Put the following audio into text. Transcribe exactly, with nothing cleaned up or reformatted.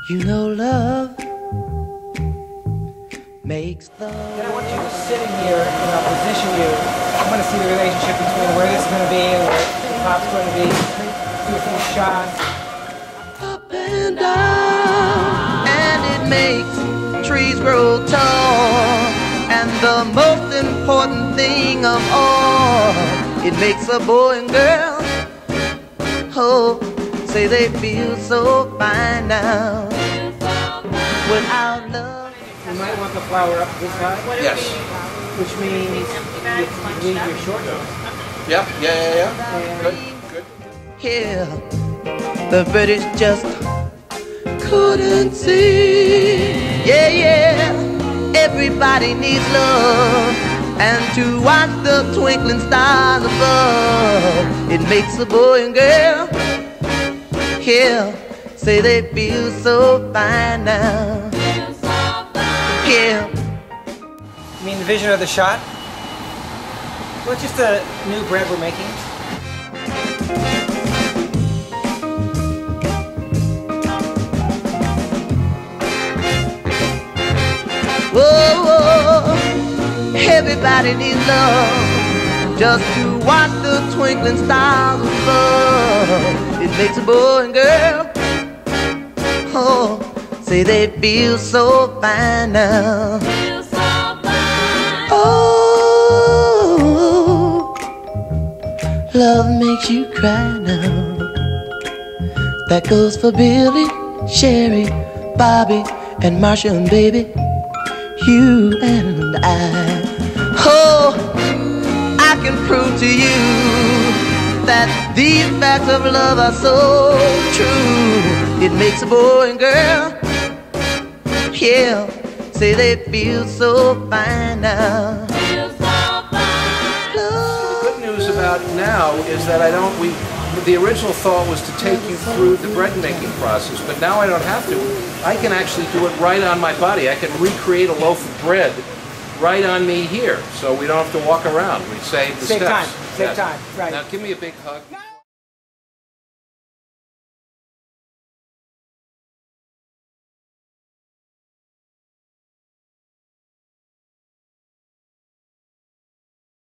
You know love makes the... Then I want you to sit in here and I'll position you. I want to see the relationship between where this is going to be and where the top's going to be. Do a few shots. Up and down, and it makes trees grow tall. And the most important thing of all, it makes a boy and girl, oh, say they feel so fine now. Without love. You might want the flower up this high. Yes. Which means you leave your short nose. Yeah, yeah, yeah, yeah. Good, good. Here, the British just couldn't see. Yeah, yeah. Everybody needs love, and to watch the twinkling stars above, it makes a boy and girl, yeah, say they feel so fine now. Yeah. You mean the vision of the shot? Well, it's just a new bread we're making. Whoa, whoa, everybody needs love, just to watch the twinkling stars above. It makes a boy and girl, oh, say they feel so fine now. Oh, love makes you cry now. That goes for Billy, Sherry, Bobby, and Marsha and baby, you and I. Oh, I can prove to you that these facts of love are so true. It makes a boy and girl, yeah, say they feel so fine now. The good news about now is that I don't, we, the original thought was to take you through the bread making process, but now I don't have to. I can actually do it right on my body. I can recreate a loaf of bread right on me here, so we don't have to walk around. We save the Save steps. time. Save Yes. time. Right. Now give me a big hug.